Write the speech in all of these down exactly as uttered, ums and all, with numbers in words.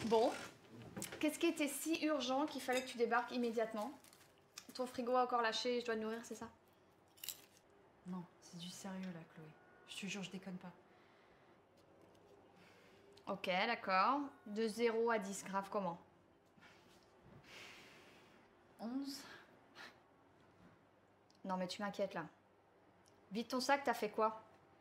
Bon, qu'est-ce qui était si urgent qu'il fallait que tu débarques immédiatement? Ton frigo a encore lâché, je dois te nourrir, c'est ça? Non, c'est du sérieux là, Chloé. Je te jure, je déconne pas. Ok, d'accord. De zéro à dix, grave comment? onze. Non mais tu m'inquiètes là. Vide ton sac, t'as fait quoi?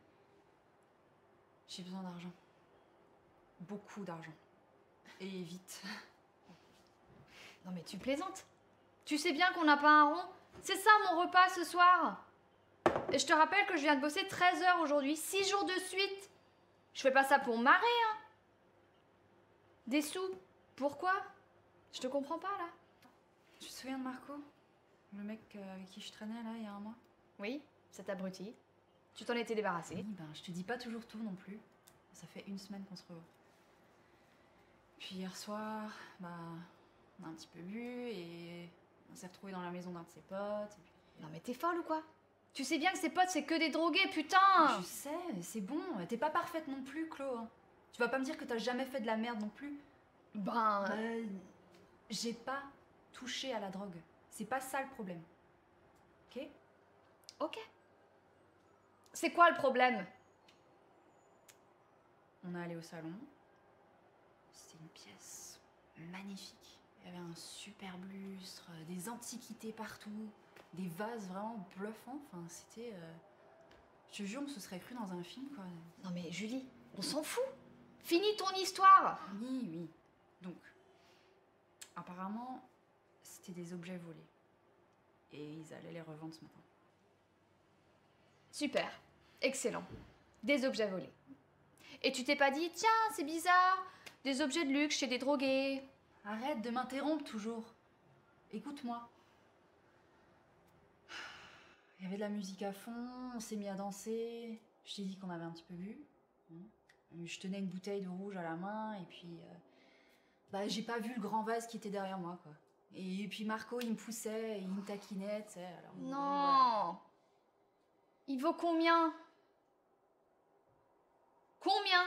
J'ai besoin d'argent. Beaucoup d'argent. Et vite. Non mais tu plaisantes. Tu sais bien qu'on n'a pas un rond. C'est ça mon repas ce soir. Et je te rappelle que je viens de bosser treize heures aujourd'hui, six jours de suite. Je fais pas ça pour marrer, hein. Des sous. Pourquoi? Je te comprends pas là. Tu te souviens de Marco? Le mec avec qui je traînais là, il y a un mois? Oui, cet abruti. Tu t'en étais débarrassé. Oui, ben je te dis pas toujours tout non plus. Ça fait une semaine qu'on se revoit. Puis hier soir, bah, on a un petit peu bu et on s'est retrouvés dans la maison d'un de ses potes. Et puis... Non mais t'es folle ou quoi? Tu sais bien que ses potes c'est que des drogués, putain! Je sais, mais c'est bon, t'es pas parfaite non plus, Chlo. Hein. Tu vas pas me dire que t'as jamais fait de la merde non plus. Ben... Bah, j'ai pas touché à la drogue. C'est pas ça le problème. Ok? Ok. C'est quoi le problème? On est allé au salon. C'était une pièce magnifique. Il y avait un super lustre, des antiquités partout, des vases vraiment bluffants. Enfin, c'était... Euh... Je te jure, on se serait cru dans un film, quoi. Non mais Julie, on s'en fout. Finis ton histoire. Oui, oui. Donc, apparemment, c'était des objets volés. Et ils allaient les revendre ce matin. Super. Excellent. Des objets volés. Et tu t'es pas dit, tiens, c'est bizarre, des objets de luxe chez des drogués. Arrête de m'interrompre toujours. Écoute-moi. Il y avait de la musique à fond, on s'est mis à danser. Je t'ai dit qu'on avait un petit peu bu. Je tenais une bouteille de rouge à la main et puis... Euh, bah, j'ai pas vu le grand vase qui était derrière moi, quoi. Et puis Marco, il me poussait, il me taquinait, tu sais, alors... Non. Voilà. Il vaut combien? Combien?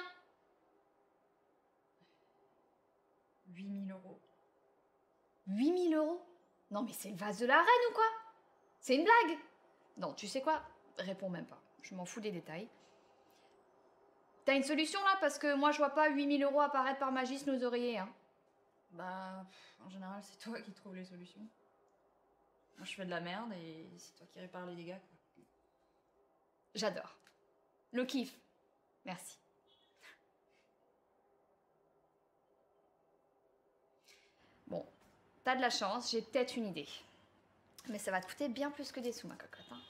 huit mille euros. huit mille euros? Non mais c'est le vase de la reine ou quoi? C'est une blague? Non, tu sais quoi? Réponds même pas. Je m'en fous des détails. T'as une solution là? Parce que moi je vois pas huit mille euros apparaître par magie sous nos oreillers, hein. Bah, pff, en général, c'est toi qui trouves les solutions. Moi, je fais de la merde et c'est toi qui répares les dégâts, quoi. J'adore. Le kiff. Merci. Bon, t'as de la chance, j'ai peut-être une idée. Mais ça va te coûter bien plus que des sous, ma cocotte, hein.